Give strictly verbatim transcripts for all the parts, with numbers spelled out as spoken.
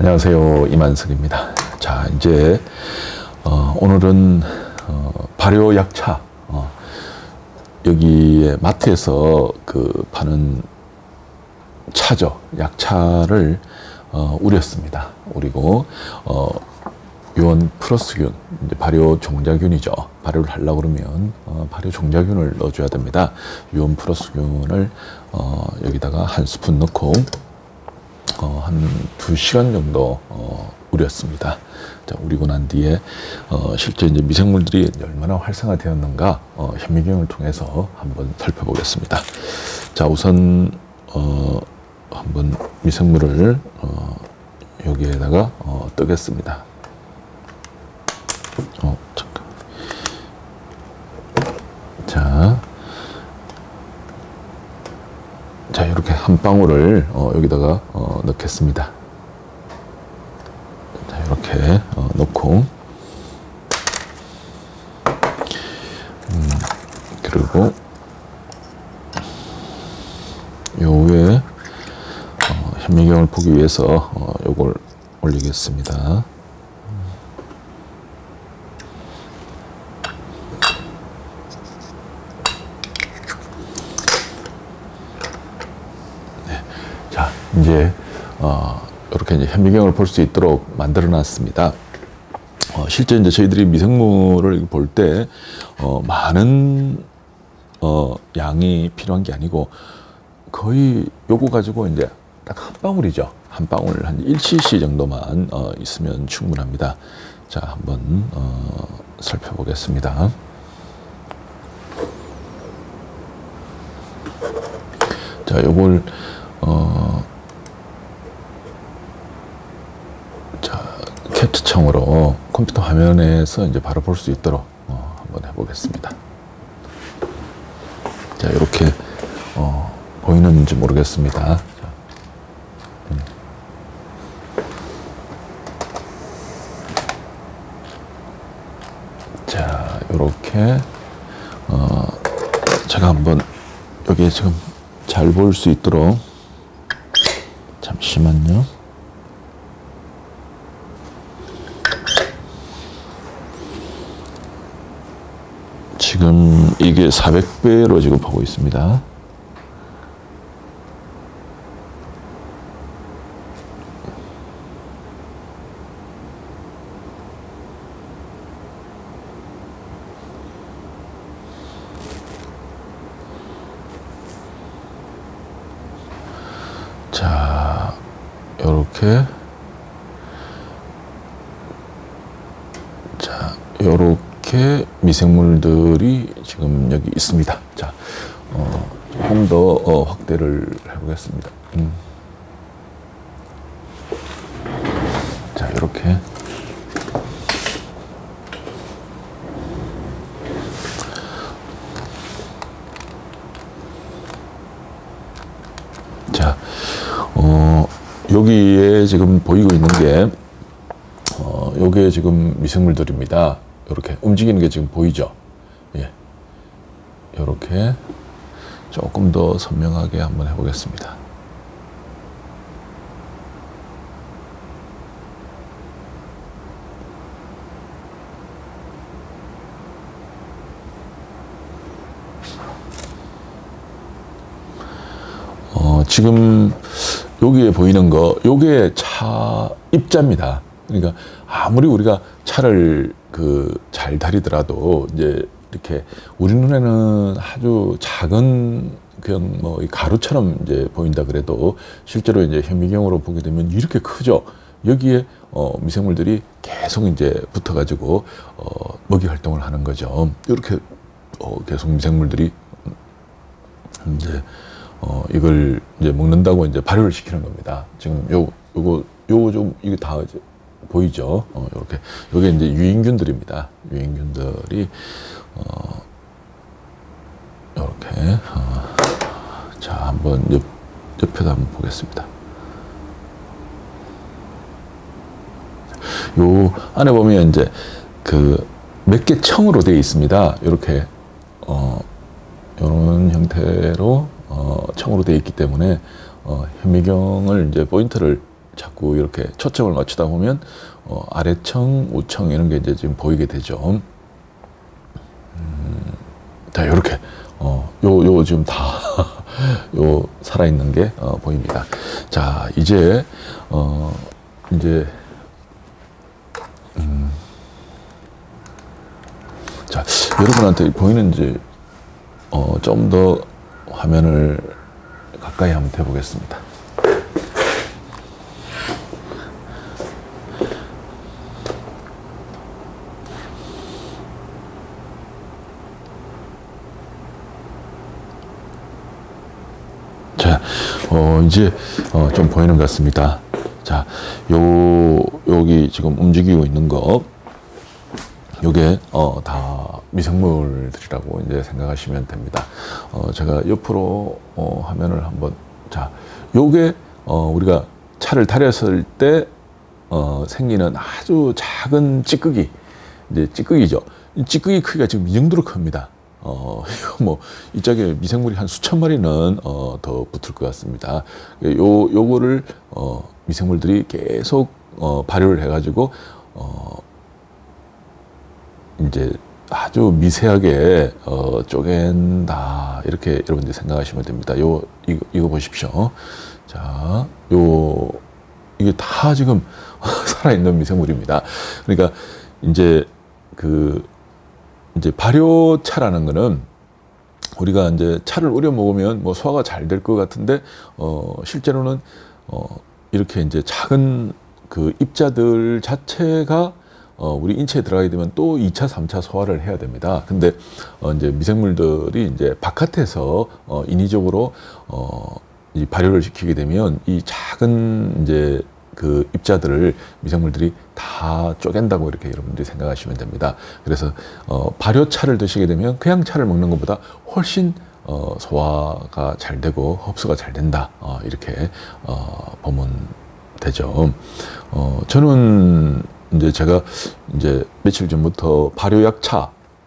안녕하세요, 이만석입니다. 자, 이제 어, 오늘은 어, 발효약차 어, 여기에 마트에서 그 파는 차죠. 약차를 어, 우렸습니다. 우리고 어, 유원 플러스균, 이제 발효 종자균이죠. 발효를 하려고 그러면 어, 발효 종자균을 넣어줘야 됩니다. 유원 플러스균을 어, 여기다가 한 스푼 넣고 어, 한 두 시간 정도 어, 우렸습니다. 자, 우리고 난 뒤에 어, 실제 이제 미생물들이 얼마나 활성화되었는가 어, 현미경을 통해서 한번 살펴보겠습니다. 자, 우선 어, 한번 미생물을 어, 여기에다가 어, 뜨겠습니다. 어, 잠깐. 자, 자 이렇게 한 방울을 어, 여기다가 어, 넣겠습니다. 자, 이렇게 어, 넣고 음, 그리고 요 위에 어, 현미경을 보기 위해서 어, 요걸 올리겠습니다. 자, 이제 어, 이렇게 이제 현미경을 볼 수 있도록 만들어 놨습니다. 어, 실제 이제 저희들이 미생물을 볼 때 어, 많은 어, 양이 필요한 게 아니고 거의 요거 가지고 이제 딱 한 방울이죠. 한 방울 한 일 씨씨 정도만 어, 있으면 충분합니다. 자, 한번 어, 살펴보겠습니다. 자, 요걸 어, 자, 캡처청으로 컴퓨터 화면에서 이제 바로 볼 수 있도록 어, 한번 해보겠습니다. 자, 이렇게 어, 보이는지 모르겠습니다. 자, 음. 자, 이렇게 어, 제가 한번 여기에 지금 잘 볼 수 있도록 잠시만요. 지금 이게 사백 배로 지금 보고 있습니다. 자, 요렇게 자, 요렇게 미생물들이 지금 여기 있습니다. 자, 어, 조금 더 어, 확대를 해보겠습니다. 음. 자, 이렇게 자, 어, 여기에 지금 보이고 있는 게 어, 요게 지금 미생물들입니다. 이렇게 움직이는 게 지금 보이죠? 예. 이렇게 조금 더 선명하게 한번 해보겠습니다. 어, 지금 여기에 보이는 거, 요게 차 입자입니다. 그러니까 아무리 우리가 차를 그 잘 다리더라도 이제 이렇게 우리 눈에는 아주 작은 그냥 뭐 가루처럼 이제 보인다 그래도 실제로 이제 현미경으로 보게 되면 이렇게 크죠. 여기에 어, 미생물들이 계속 이제 붙어가지고 어, 먹이 활동을 하는 거죠. 이렇게 어, 계속 미생물들이 이제 어, 이걸 이제 먹는다고 이제 발효를 시키는 겁니다. 지금 요 요거 요 좀 이게 다 이제 보이죠? 어, 이렇게 요게 이제 유인균들입니다. 유인균들이 어, 이렇게 어, 자, 한번 옆 옆에도 한번 보겠습니다. 요 안에 보면 이제 그 몇 개 청으로 되어 있습니다. 이렇게 어, 이런 형태로 어, 청으로 되어 있기 때문에 어, 현미경을 이제 포인트를 자꾸 이렇게 초점을 맞추다 보면 어, 아래청, 우청 이런 게 이제 지금 보이게 되죠. 음, 자, 요렇게 어, 요, 요 지금 다 요 살아있는 게 어, 보입니다. 자, 이제 어, 이제 음, 자, 여러분한테 보이는지 어, 좀 더 화면을 가까이 한번 대보겠습니다. 자, 어, 이제, 어, 좀 보이는 것 같습니다. 자, 요, 여기 지금 움직이고 있는 거, 요게, 어, 다 미생물들이라고 이제 생각하시면 됩니다. 어, 제가 옆으로, 어, 화면을 한번, 자, 요게, 어, 우리가 차를 달였을 때, 어, 생기는 아주 작은 찌꺼기, 이제 찌꺼기죠. 이 찌꺼기 크기가 지금 이 정도로 큽니다. 어, 뭐, 이쪽에 미생물이 한 수천 마리는, 어, 더 붙을 것 같습니다. 요, 요거를, 어, 미생물들이 계속, 어, 발효를 해가지고, 어, 이제 아주 미세하게, 어, 쪼갠다. 이렇게 여러분들이 생각하시면 됩니다. 요, 이거, 이거 보십시오. 자, 요, 이게 다 지금 살아있는 미생물입니다. 그러니까, 이제, 그, 이제 발효차라는 거는 우리가 이제 차를 우려 먹으면 뭐 소화가 잘 될 것 같은데 어 실제로는 어 이렇게 이제 작은 그 입자들 자체가 어 우리 인체에 들어가게 되면 또 이 차, 삼 차 소화를 해야 됩니다. 근데 어 이제 미생물들이 이제 바깥에서 어 인위적으로 어 이 발효를 시키게 되면 이 작은 이제 그 입자들을 미생물들이 다 쪼갠다고 이렇게 여러분들이 생각하시면 됩니다. 그래서 어, 발효차를 드시게 되면 그냥 차를 먹는 것보다 훨씬 어, 소화가 잘 되고 흡수가 잘 된다. 어, 이렇게 어, 보면 되죠. 어, 저는 이제 제가 이제 며칠 전부터 발효약차,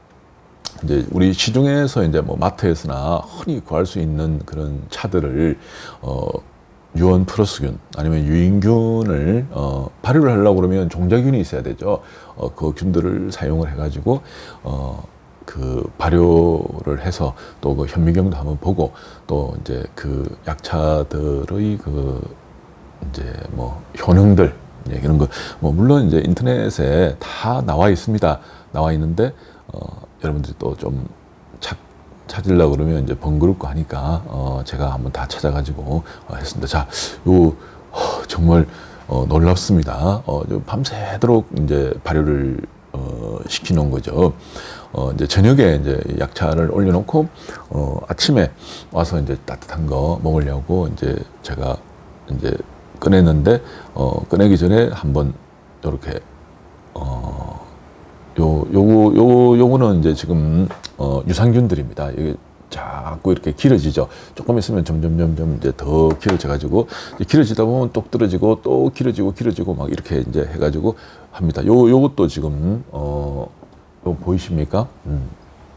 이제 우리 시중에서 이제 뭐 마트에서나 흔히 구할 수 있는 그런 차들을 어, 유원 플러스균 아니면 유인균을 어, 발효를 하려고 그러면 종자균이 있어야 되죠. 어, 그 균들을 사용을 해가지고 어, 그 발효를 해서 또 그 현미경도 한번 보고 또 이제 그 약차들의 그 이제 뭐 효능들 예, 이런 거 뭐 물론 이제 인터넷에 다 나와 있습니다. 나와 있는데 어, 여러분들이 또 좀 찾 찾으려고 그러면 이제 번거롭고 하니까, 어, 제가 한번 다 찾아가지고, 어, 했습니다. 자, 요, 어, 정말, 어, 놀랍습니다. 어, 밤새도록 이제 발효를, 어, 시키는 거죠. 어, 이제 저녁에 이제 약차를 올려놓고, 어, 아침에 와서 이제 따뜻한 거 먹으려고 이제 제가 이제 꺼냈는데, 어, 꺼내기 전에 한번 요렇게, 어, 요, 요거, 요, 요거는 이제 지금, 어, 유산균들입니다. 이게 자꾸 이렇게 길어지죠. 조금 있으면 점점, 점점 이제 더 길어져가지고, 이제 길어지다 보면 똑 떨어지고, 또 길어지고, 길어지고, 막 이렇게 이제 해가지고 합니다. 요, 요것도 지금, 어, 요 보이십니까? 음.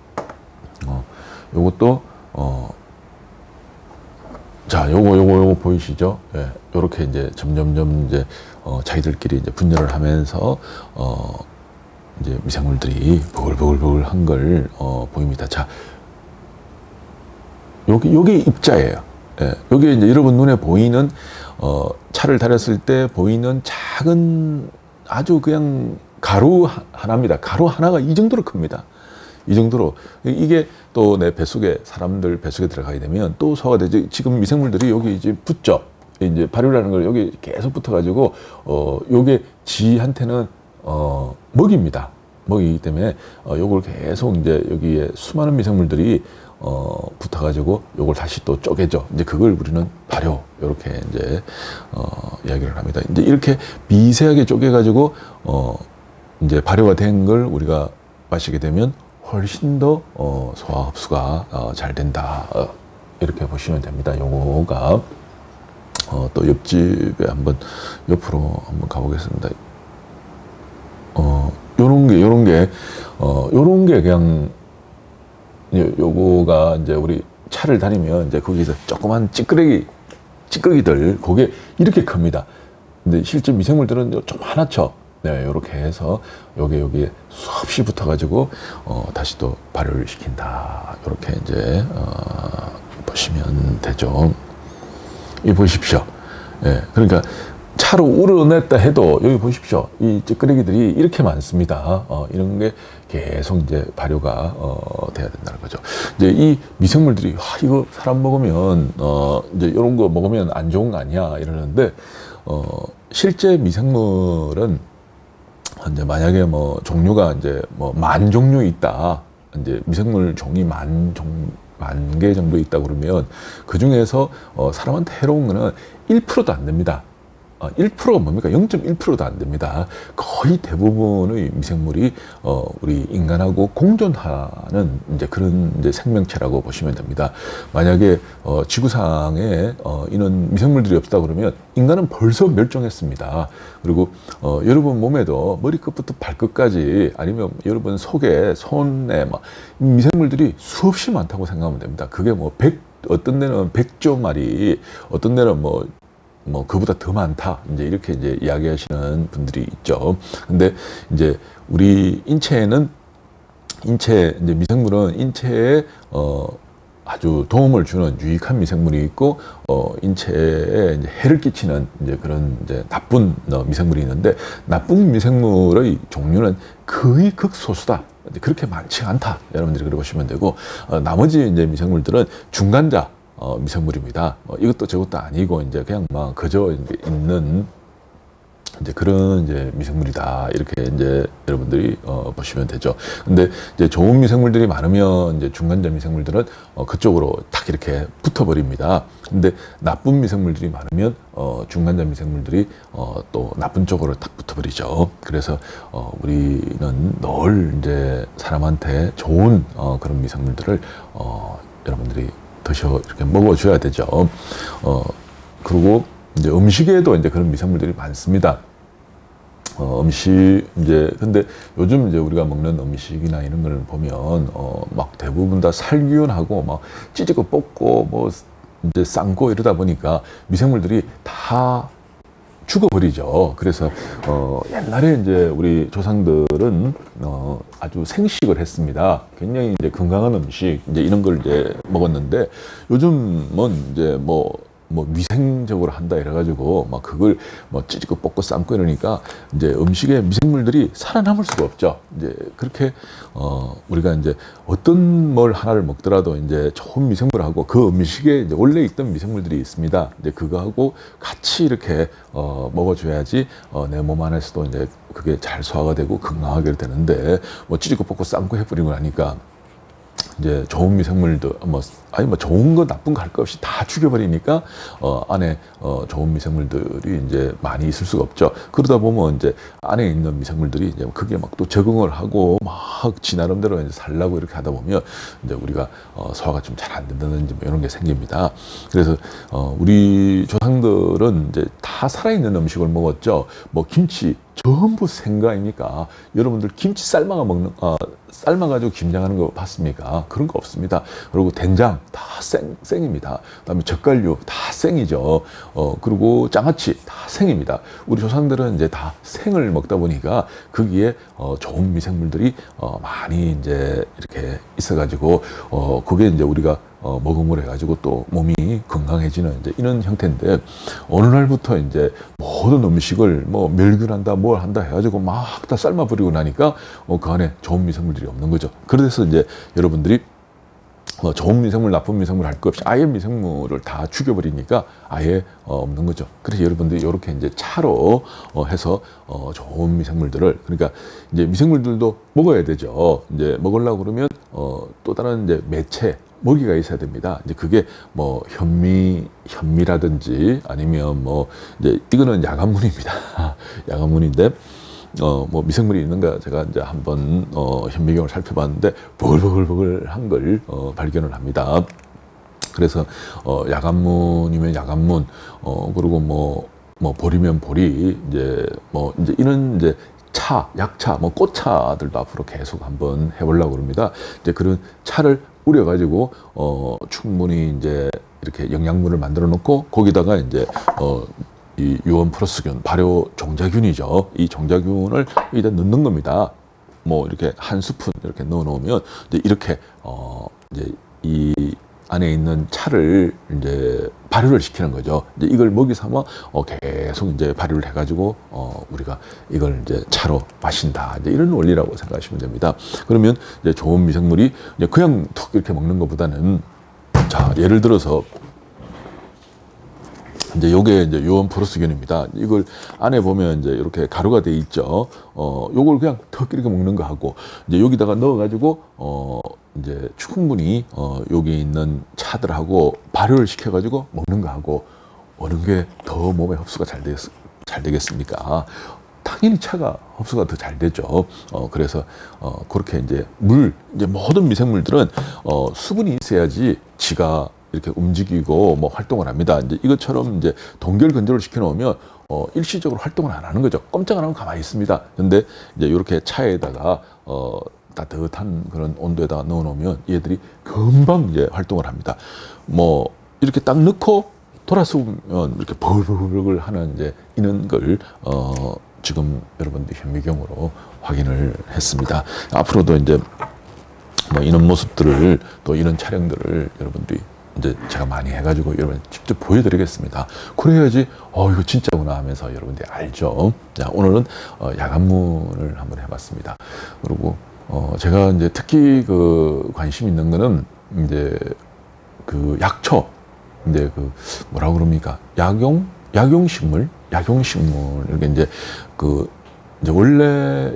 어, 요것도, 어, 자, 요거, 요거, 요거 보이시죠? 예, 요렇게 이제 점점점 이제, 어, 자기들끼리 이제 분열을 하면서, 어, 이제 미생물들이 보글보글보글한 걸 어, 보입니다. 자, 여기 여기 입자예요. 예, 여기 이제 여러분 눈에 보이는 어, 차를 달였을 때 보이는 작은 아주 그냥 가루 하나입니다. 가루 하나가 이 정도로 큽니다. 이 정도로 이게 또 내 뱃속에 사람들 뱃속에 들어가게 되면 또 소화가 되죠. 지금 미생물들이 여기 이제 붙죠. 이제 발효라는 걸 여기 계속 붙어가지고 어, 요게 지한테는 어, 먹입니다. 먹이기 때문에, 어, 요걸 계속 이제 여기에 수많은 미생물들이, 어, 붙어가지고 요걸 다시 또 쪼개죠. 이제 그걸 우리는 발효, 요렇게 이제, 어, 이야기를 합니다. 이제 이렇게 미세하게 쪼개가지고, 어, 이제 발효가 된 걸 우리가 마시게 되면 훨씬 더, 어, 소화 흡수가, 어, 잘 된다. 어, 이렇게 보시면 됩니다. 요거가, 어, 또 옆집에 한번, 옆으로 한번 가보겠습니다. 어, 요런 게, 요런 게, 어, 요런 게 그냥, 요, 요거가 이제 우리 차를 다니면 이제 거기서 조그만 찌끄레기, 찌꺼기들, 그게 이렇게 큽니다. 근데 실제 미생물들은 좀 많았죠. 네, 이렇게 해서 요게 여기에 수없이 붙어가지고 어, 다시 또 발효를 시킨다. 이렇게 이제 어, 보시면 되죠. 이 보십시오. 예, 그러니까 차로 우러냈다 해도 여기 보십시오. 이 찌끄레기들이 이렇게 많습니다. 어, 이런 게 계속 이제 발효가 어, 돼야 된다는 거죠. 이제 이 미생물들이 와, 이거 사람 먹으면 어, 이제 이런 거 먹으면 안 좋은 거 아니야 이러는데 어, 실제 미생물은 이제 만약에 뭐 종류가 이제 뭐 만 종류 있다. 이제 미생물 종이 만 종, 만 개 정도 있다 그러면 그 중에서 어, 사람한테 해로운 거는 일 퍼센트도 안 됩니다. 어, 일 퍼센트가 뭡니까? 영 점 일 퍼센트도 안 됩니다. 거의 대부분의 미생물이 어, 우리 인간하고 공존하는 이제 그런 이제 생명체라고 보시면 됩니다. 만약에 어, 지구상에 어, 이런 미생물들이 없다 그러면 인간은 벌써 멸종했습니다. 그리고 어, 여러분 몸에도 머리끝부터 발끝까지 아니면 여러분 속에 손에 막 미생물들이 수없이 많다고 생각하면 됩니다. 그게 뭐 백, 어떤 데는 백조 마리, 어떤 데는 뭐 뭐 그보다 더 많다 이제 이렇게 이제 이야기하시는 분들이 있죠. 근데 이제 우리 인체에는 인체 이제 미생물은 인체에 어 아주 도움을 주는 유익한 미생물이 있고 어 인체에 이제 해를 끼치는 이제 그런 이제 나쁜 어, 미생물이 있는데 나쁜 미생물의 종류는 거의 극소수다. 그렇게 많지 않다. 여러분들이 그렇게 보시면 되고 어, 나머지 이제 미생물들은 중간자 어, 미생물입니다. 어, 이것도 저것도 아니고 이제 그냥 막 그저 이제 있는 이제 그런 이제 미생물이다. 이렇게 이제 여러분들이 어, 보시면 되죠. 근데 이제 좋은 미생물들이 많으면 이제 중간자 미생물들은 어, 그쪽으로 딱 이렇게 붙어버립니다. 근데 나쁜 미생물들이 많으면 어, 중간자 미생물들이 어, 또 나쁜 쪽으로 딱 붙어버리죠. 그래서 어, 우리는 늘 이제 사람한테 좋은 어, 그런 미생물들을 어, 여러분들이 드셔 이렇게 먹어줘야 되죠. 어 그리고 이제 음식에도 이제 그런 미생물들이 많습니다. 어, 음식 이제 근데 요즘 이제 우리가 먹는 음식이나 이런 걸 보면 어, 막 대부분 다 살균하고 막 찌지고 볶고 뭐 이제 삶고 이러다 보니까 미생물들이 다 죽어버리죠. 그래서 어, 옛날에 이제 우리 조상들은 어, 아주 생식을 했습니다. 굉장히 이제 건강한 음식 이제 이런 걸 이제 먹었는데 요즘은 이제 뭐 뭐 위생적으로 한다 이래가지고 막 그걸 뭐 찌지고 볶고 삶고 이러니까 이제 음식에 미생물들이 살아남을 수가 없죠. 이제 그렇게 어 우리가 이제 어떤 뭘 하나를 먹더라도 이제 좋은 미생물하고 그 음식에 이제 원래 있던 미생물들이 있습니다. 이제 그거하고 같이 이렇게 어 먹어줘야지 어 내 몸 안에서도 이제 그게 잘 소화가 되고 건강하게 되는데 뭐 찌지고 볶고 삶고 해버리고 나니까 이제 좋은 미생물들 뭐 아니 뭐 좋은 거 나쁜 거 할 거 없이 다 죽여버리니까 어 안에 어 좋은 미생물들이 이제 많이 있을 수가 없죠. 그러다 보면 이제 안에 있는 미생물들이 이제 그게 막 또 적응을 하고 막 지 나름대로 이제 살라고 이렇게 하다 보면 이제 우리가 어 소화가 좀 잘 안 된다든지 뭐 이런 게 생깁니다. 그래서 어 우리 조상들은 이제 다 살아있는 음식을 먹었죠. 뭐 김치 전부 생거 아닙니까? 여러분들 김치 삶아가 먹는 어, 삶아가지고 김장하는 거 봤습니까? 그런 거 없습니다. 그리고 된장 다 생, 생입니다. 그다음에 젓갈류 다 생이죠. 어, 그리고 장아찌 다 생입니다. 우리 조상들은 이제 다 생을 먹다 보니까 거기에 어, 좋은 미생물들이 어, 많이 이제 이렇게 있어가지고 어, 그게 이제 우리가 어, 먹음을 해가지고 또 몸이 건강해지는 이제 이런 형태인데 어느 날부터 이제 모든 음식을 뭐 멸균한다 뭘 한다 해가지고 막 다 삶아버리고 나니까 어, 그 안에 좋은 미생물들이 없는 거죠. 그래서 이제 여러분들이 뭐 좋은 미생물, 나쁜 미생물 할 것 없이 아예 미생물을 다 죽여버리니까 아예 어, 없는 거죠. 그래서 여러분들이 이렇게 이제 차로 어, 해서 어, 좋은 미생물들을 그러니까 이제 미생물들도 먹어야 되죠. 이제 먹으려고 그러면 어, 또 다른 이제 매체 먹이가 있어야 됩니다. 이제 그게 뭐 현미, 현미라든지 아니면 뭐 이제 이거는 야간문입니다. 야간문인데 어 뭐 미생물이 있는가 제가 이제 한번 어 현미경을 살펴봤는데 버글버글버글한 걸 어 발견을 합니다. 그래서 어 야간문이면 야간문 어 그리고 뭐 뭐 보리면 보리 이제 뭐 이제 이런 이제 차, 약차, 뭐 꽃차들도 앞으로 계속 한번 해보려고 합니다. 이제 그런 차를 우려가지고 어 충분히 이제 이렇게 영양분을 만들어 놓고 거기다가 이제 어 이 유원 플러스균, 발효 종자균이죠. 이 종자균을 여기다 넣는 겁니다. 뭐 이렇게 한 스푼 이렇게 넣어 놓으면 이제 이렇게 어 이제 이 안에 있는 차를 이제 발효를 시키는 거죠. 이제 이걸 먹이 삼아 어 계속 이제 발효를 해가지고 어 우리가 이걸 이제 차로 마신다. 이제 이런 원리라고 생각하시면 됩니다. 그러면 이제 좋은 미생물이 이제 그냥 툭 이렇게 먹는 것보다는, 자 예를 들어서 이제 요게 이제 요원 플러스균입니다. 이걸 안에 보면 이제 이렇게 가루가 돼 있죠. 어, 요걸 그냥 턱 이렇게 먹는 거 하고, 이제 여기다가 넣어가지고, 어, 이제 충분히, 어, 여기 있는 차들하고 발효를 시켜가지고 먹는 거 하고, 어느 게 더 몸에 흡수가 잘, 되, 잘 되겠습니까? 당연히 차가 흡수가 더 잘 되죠. 어, 그래서, 어, 그렇게 이제 물, 이제 모든 미생물들은, 어, 수분이 있어야지 지가 이렇게 움직이고 뭐 활동을 합니다. 이제 이것처럼 이제 동결 건조를 시켜 놓으면 어 일시적으로 활동을 안 하는 거죠. 꼼짝 안 하고 가만히 있습니다. 근데 이제 이렇게 차에다가 어 따뜻한 그런 온도에다가 넣어 놓으면 얘들이 금방 이제 활동을 합니다. 뭐 이렇게 딱 넣고 돌아서면 이렇게 버글버글 하는 이제 이런 걸 어 지금 여러분들 현미경으로 확인을 했습니다. 앞으로도 이제 뭐 이런 모습들을 또 이런 촬영들을 여러분들이 이제 제가 많이 해가지고 여러분 직접 보여드리겠습니다. 그래야지 어 이거 진짜구나 하면서 여러분들이 알죠. 자, 오늘은 어, 야간문을 한번 해봤습니다. 그리고 어, 제가 이제 특히 그 관심 있는 거는 이제 그 약초, 이제 그 뭐라 그럽니까, 약용 약용식물, 약용식물 이렇게 이제 그 이제 원래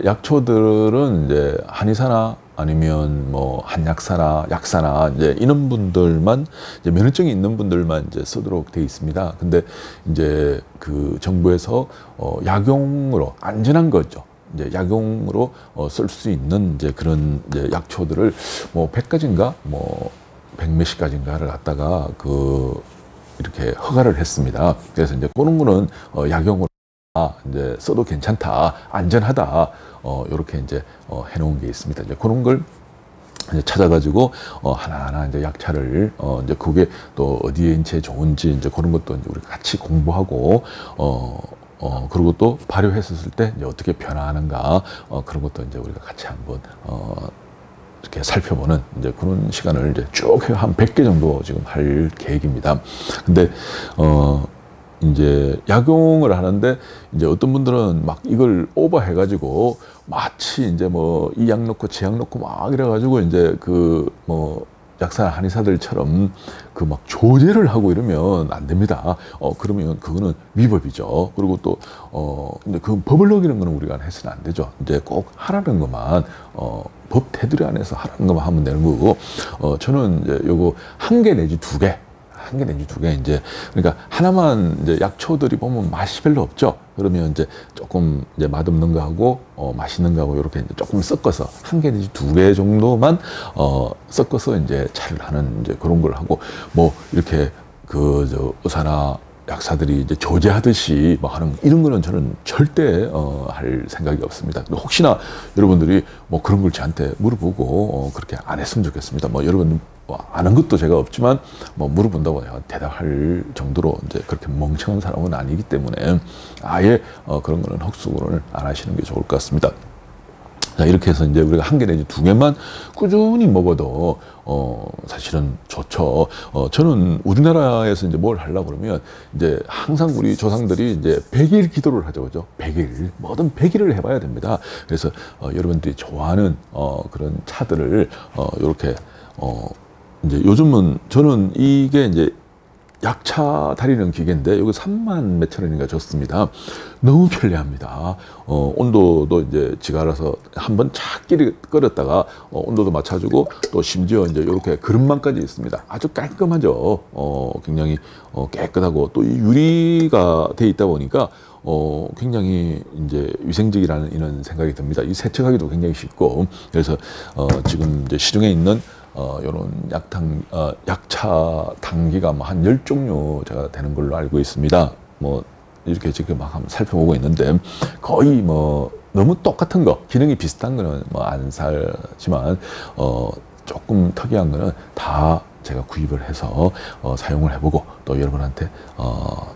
약초들은 이제 한의사나 아니면 뭐 한약사나 약사나 이제 이런 분들만, 이제 면허증이 있는 분들만 이제 쓰도록 돼 있습니다. 근데 이제 그 정부에서 어 약용으로 안전한 거죠. 이제 약용으로 어 쓸 수 있는 이제 그런 이제 약초들을 뭐 백 가지인가 뭐 백 몇십 가지인가를 갖다가 그 이렇게 허가를 했습니다. 그래서 이제 그런 거는 어 약용으로 이제 써도 괜찮다, 안전하다, 어, 요렇게 이제, 어, 해놓은 게 있습니다. 이제 그런 걸 이제 찾아가지고, 어, 하나하나 이제 약차를, 어, 이제 그게 또 어디에 인체에 좋은지, 이제 그런 것도 이제 우리 같이 공부하고, 어, 어, 그리고 또 발효했었을 때 이제 어떻게 변화하는가, 어, 그런 것도 이제 우리가 같이 한번, 어, 이렇게 살펴보는 이제 그런 시간을 이제 쭉 한 백 개 정도 지금 할 계획입니다. 근데, 어, 이제 약용을 하는데 이제 어떤 분들은 막 이걸 오버해가지고 마치 이제 뭐 이 약 넣고 저 약 넣고 막 이래가지고 이제 그 뭐 약사 한의사들처럼 그 막 조제를 하고 이러면 안 됩니다. 어 그러면 그거는 위법이죠. 그리고 또 어 근데 그 법을 어기는 거는 우리가 해서는 안 되죠. 이제 꼭 하라는 것만 어 법 테두리 안에서 하라는 것만 하면 되는 거고, 어 저는 이제 요거 한 개 내지 두 개. 한 개 내지 두 개, 이제, 그러니까 하나만 이제 약초들이 보면 맛이 별로 없죠. 그러면 이제 조금 이제 맛없는 거 하고, 어, 맛있는 거 하고, 이렇게 이제 조금 섞어서 한 개 내지 두 개 정도만, 어, 섞어서 이제 차를 하는 이제 그런 걸 하고, 뭐, 이렇게 그, 저, 의사나 약사들이 이제 조제하듯이 뭐 하는 이런 거는 저는 절대, 어, 할 생각이 없습니다. 혹시나 여러분들이 뭐 그런 걸 저한테 물어보고, 어, 그렇게 안 했으면 좋겠습니다. 뭐 여러분, 뭐 아는 것도 제가 없지만 뭐 물어본다고 내가 대답할 정도로 이제 그렇게 멍청한 사람은 아니기 때문에 아예 어 그런 거는 헛수고를 안 하시는 게 좋을 것 같습니다. 자, 이렇게 해서 이제 우리가 한 개 내지 두 개만 꾸준히 먹어도 어 사실은 좋죠. 어 저는 우리나라에서 이제 뭘 하려고 그러면 이제 항상 우리 조상들이 이제 백 일 기도를 하죠, 그죠? 백 일, 뭐든 백 일을 해봐야 됩니다. 그래서 어 여러분들이 좋아하는 어 그런 차들을 어 요렇게 어 이제 요즘은 저는 이게 이제 약차 다리는 기계인데 여기 삼만 몇천 원인가 줬습니다. 너무 편리합니다. 어, 온도도 이제 지가 알아서 한번 착 끼리 끓였다가 어, 온도도 맞춰주고 또 심지어 이제 이렇게 그릇만까지 있습니다. 아주 깔끔하죠. 어, 굉장히 어, 깨끗하고 또 이 유리가 돼 있다 보니까 어, 굉장히 이제 위생적이라는 이런 생각이 듭니다. 이 세척하기도 굉장히 쉽고, 그래서 어, 지금 이제 시중에 있는 어, 요런 약탕, 어, 약차 당기가 뭐 한 열 종류 제가 되는 걸로 알고 있습니다. 뭐, 이렇게 지금 막 한번 살펴보고 있는데, 거의 뭐, 너무 똑같은 거, 기능이 비슷한 거는 뭐 안 살지만, 어, 조금 특이한 거는 다 제가 구입을 해서, 어, 사용을 해보고, 또 여러분한테, 어,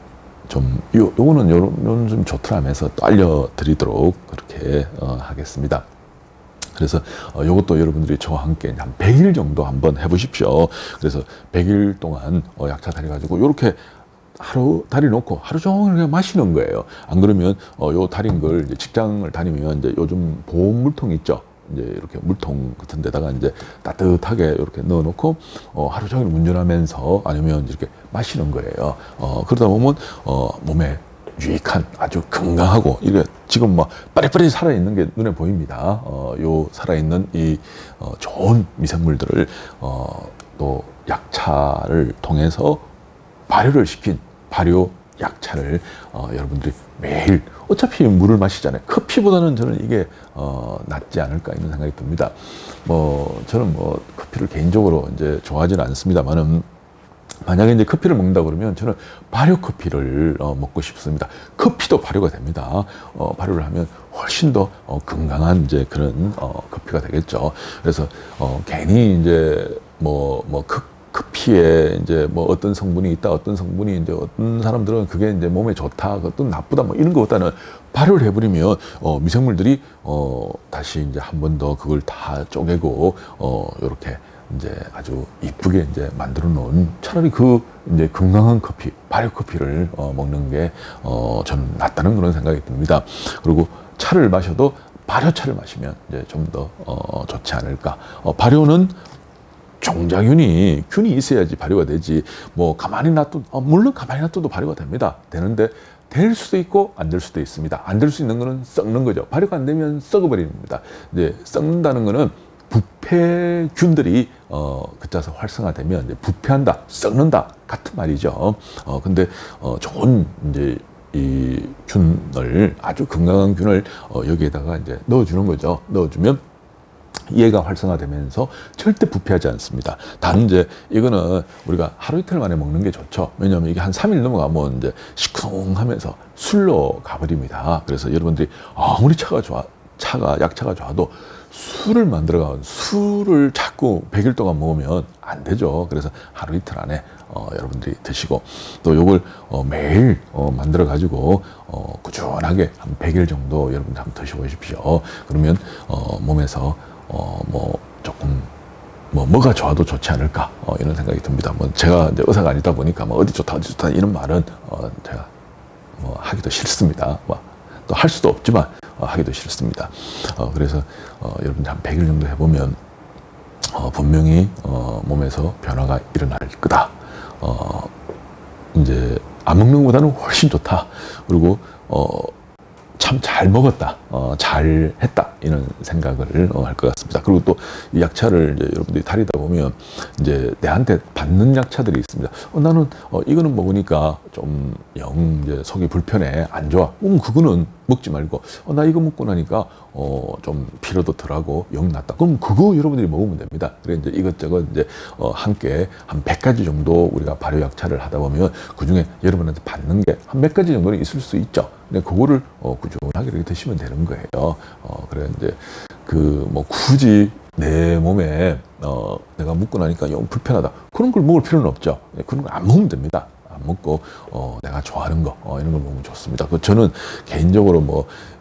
좀, 요, 요거는 요런, 요런 좀 좋더라면서 또 알려드리도록 그렇게 어, 하겠습니다. 그래서 어, 요것도 여러분들이 저와 함께 한 백 일 정도 한번 해보십시오. 그래서 백 일 동안 어, 약차 다리 가지고 요렇게 하루 다리 놓고 하루 종일 그냥 마시는 거예요. 안 그러면 어, 요 다린 걸 이제 직장을 다니면 이제 요즘 보온 물통 있죠. 이제 이렇게 물통 같은 데다가 이제 따뜻하게 이렇게 넣어놓고 어, 하루 종일 운전하면서 아니면 이렇게 마시는 거예요. 어, 그러다 보면 어, 몸에 유익한 아주 건강하고 이게 지금 뭐 빠릿빠릿 살아있는 게 눈에 보입니다. 어, 요 살아있는 이 어, 좋은 미생물들을 어, 또 약차를 통해서 발효를 시킨 발효 약차를 어, 여러분들이 매일 어차피 물을 마시잖아요. 커피보다는 저는 이게 어, 낫지 않을까 이런 생각이 듭니다. 뭐 저는 뭐 커피를 개인적으로 이제 좋아하지는 않습니다만은 만약에 이제 커피를 먹는다 그러면 저는 발효 커피를 어, 먹고 싶습니다. 커피도 발효가 됩니다. 어, 발효를 하면 훨씬 더 어, 건강한 이제 그런 어, 커피가 되겠죠. 그래서 어, 괜히 이제 뭐 뭐 커피에 이제 뭐 어떤 성분이 있다, 어떤 성분이 이제 어떤 사람들은 그게 이제 몸에 좋다, 어떤 나쁘다, 뭐 이런 것보다는 발효를 해버리면 어, 미생물들이 어, 다시 이제 한 번 더 그걸 다 쪼개고 어, 이렇게 이제 아주 이쁘게 이제 만들어 놓은 차라리 그 이제 건강한 커피, 발효 커피를 어, 먹는 게 어, 저는 낫다는 그런 생각이 듭니다. 그리고 차를 마셔도 발효차를 마시면 이제 좀 더 어, 좋지 않을까. 어, 발효는 종자균이 균이 있어야지 발효가 되지. 뭐 가만히 놔둬 어, 물론 가만히 놔둬도 발효가 됩니다. 되는데 될 수도 있고 안 될 수도 있습니다. 안 될 수 있는 거는 썩는 거죠. 발효가 안 되면 썩어버립니다. 이제 썩는다는 거는 부패균들이 어 그자서 활성화되면 이제 부패한다, 썩는다 같은 말이죠. 어 근데 어 좋은 이제 이 균을 아주 건강한 균을 어 여기에다가 이제 넣어주는 거죠. 넣어주면 얘가 활성화되면서 절대 부패하지 않습니다. 단 이제 이거는 우리가 하루 이틀 만에 먹는 게 좋죠. 왜냐하면 이게 한 삼 일 넘어가면 이제 시큰하면서 술로 가버립니다. 그래서 여러분들이 아무리 차가 좋아, 차가 약차가 좋아도 술을 만들어가 술을 자꾸 백 일 동안 먹으면 안 되죠. 그래서 하루 이틀 안에 어, 여러분들이 드시고 또 요걸 어, 매일 어, 만들어 가지고 어, 꾸준하게 한 백 일 정도 여러분들 한번 드셔보십시오. 그러면 어, 몸에서 어, 뭐 조금 뭐 뭐가 좋아도 좋지 않을까 어, 이런 생각이 듭니다. 뭐 제가 이제 의사가 아니다 보니까 뭐 어디 좋다 어디 좋다 이런 말은 어, 제가 뭐 하기도 싫습니다. 뭐 또 할 수도 없지만 어, 하기도 싫습니다. 어, 그래서 어, 여러분들 한 백 일 정도 해보면 어, 분명히 어, 몸에서 변화가 일어날 거다. 어, 이제 안 먹는 것보다는 훨씬 좋다. 그리고 어, 참 잘 먹었다, 어, 잘 했다 이런 생각을 어, 할 것 같습니다. 그리고 또 이 약차를 이제 여러분들이 다리다 보면 이제 내한테 받는 약차들이 있습니다. 어, 나는 어, 이거는 먹으니까 좀 영 이제 속이 불편해, 안 좋아. 그럼 그거는 먹지 말고 어, 나 이거 먹고 나니까 어, 좀 피로도 덜하고 영 낫다. 그럼 그거 여러분들이 먹으면 됩니다. 그래 이제 이것저것 이제 어, 함께 한 백 가지 정도 우리가 발효 약차를 하다 보면 그 중에 여러분한테 받는 게 한 몇 가지 정도는 있을 수 있죠. 근데 그거를 어, 꾸준하게 이렇게 드시면 되는 거예요. 어, 그래 이제 그 뭐 굳이 내 몸에 어, 내가 묵고 나니까 영 불편하다. 그런 걸 먹을 필요는 없죠. 그런 걸 안 먹으면 됩니다. 안 먹고 어, 내가 좋아하는 거 어, 이런 걸 먹으면 좋습니다. 그 저는 개인적으로 뭐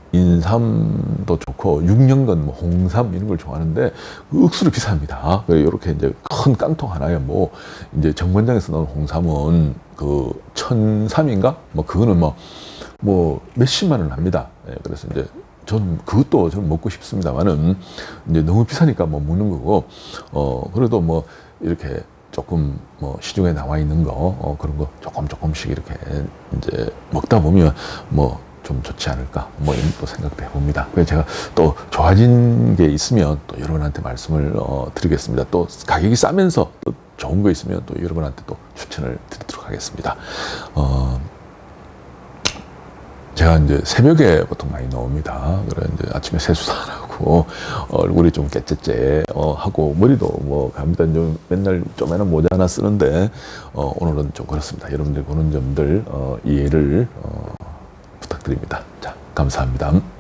인삼도 좋고 육년근, 뭐 홍삼 이런 걸 좋아하는데 억수로 비쌉니다. 이렇게 이제 큰 깡통 하나에 뭐 이제 정관장에서 나온 홍삼은 그 천삼인가? 뭐 그거는 뭐 뭐 몇십만 원 합니다. 예, 그래서 이제 저는 그것도 좀 먹고 싶습니다만은 이제 너무 비싸니까 뭐 먹는 거고 어 그래도 뭐 이렇게 조금 뭐 시중에 나와 있는 거 어, 그런 거 조금 조금씩 이렇게 이제 먹다 보면 뭐 좀 좋지 않을까 뭐 이런 또 생각도 해봅니다. 그래서 제가 또 좋아진 게 있으면 또 여러분한테 말씀을 어, 드리겠습니다. 또 가격이 싸면서 또 좋은 거 있으면 또 여러분한테 또 추천을 드리도록 하겠습니다. 어, 제가 이제 새벽에 보통 많이 나옵니다. 그래 이제 아침에 세수도 안 하고 어, 얼굴이 좀 깨째째 어, 하고 머리도 뭐 갑니다. 좀 맨날 쪼매난 모자 하나 쓰는데 어, 오늘은 좀 그렇습니다. 여러분들 그런 점들 어, 이해를 어, 부탁드립니다. 자, 감사합니다.